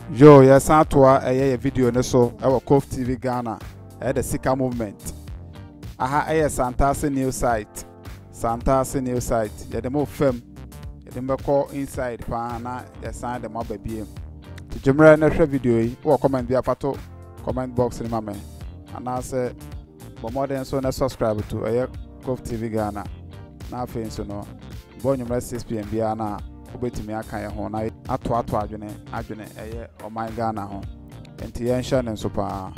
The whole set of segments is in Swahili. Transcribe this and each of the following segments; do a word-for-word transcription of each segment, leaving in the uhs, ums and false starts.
Yo, yes, Antoa, a video no so, our Cove T V Ghana, at the Sika movement. Aha, a Santasi new site. Santasi new site. Yet the more film, yet the more inside, Pana, ya sign the mob baby. The Jumra Nasha video, or comment via photo, comment box in my man. And I say, but more than so, subscribe to a Cove T V Ghana. Now, face so no, born your six p m. Biana. Obeti me aka ye ho na ato ato adwene adwene eye o my Ghana ho enti ye nhya ne so pa.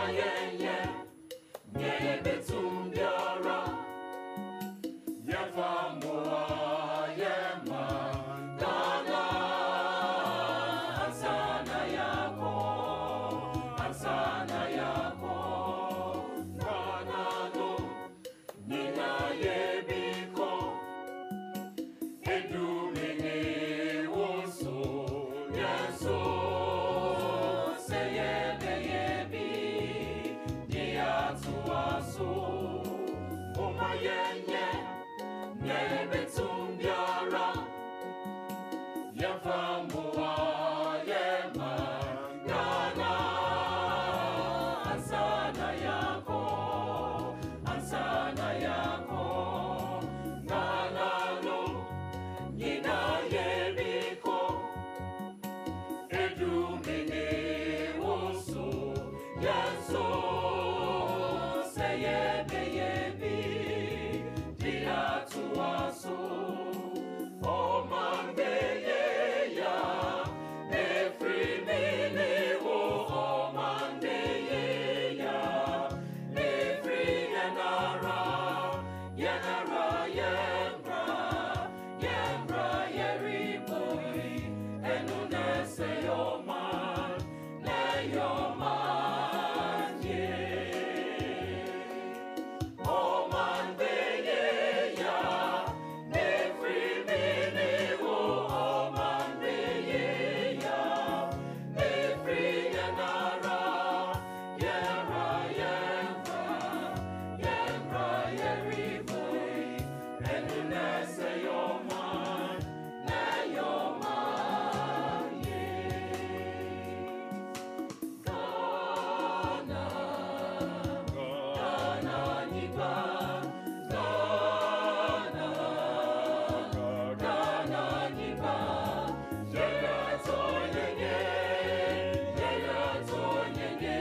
yenye nye betumbiara yefamua yema Ghana ansana yako ansana yako Ghana no nina yebiko edumini woso yeso seyebe yebi diatuaso umayenye nebetumbiara yafamua yema Ghana ansana yako ansana yako Ghana no nina yebiko edumini woso yeso seyebe yebi diatuaso omambeye ya efrimini wo omambeye ya efri yanara yanara yembra yembra yeriboi enunese yoman ne yoman ye oman beye ya efrimini wo oman beye ya efri yanara yembra yembra yembra yeriboi enunese yoman ne yoman ye Ghana Ghana niba Ghana Ghana niba yera tonyenye yera tonyenye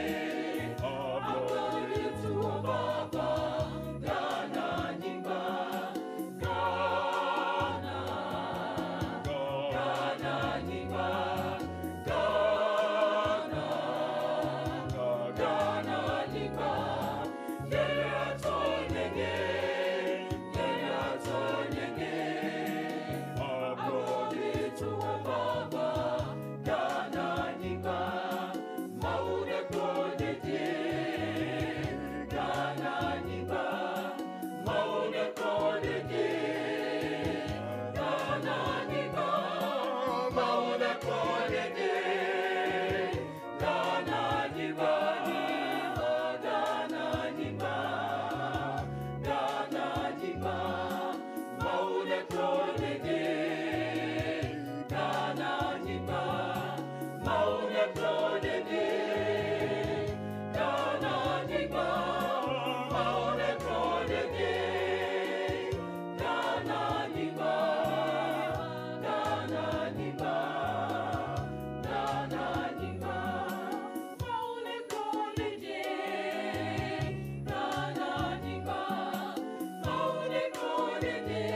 abori tu baba Ghana niba Ghana Ghana niba Ghana Ghana niba yera tonyenye yera tonyenye abori tu baba Ghana niba maune kodete Ghana niba maune kodete Ghana niba maune kodete Ghana niba Ghana niba Ghana niba maune kodete Ghana niba maune kodete Ghana niba maune kodete Ghana niba Ghana niba Ghana niba maune kodete Ghana niba maune kodete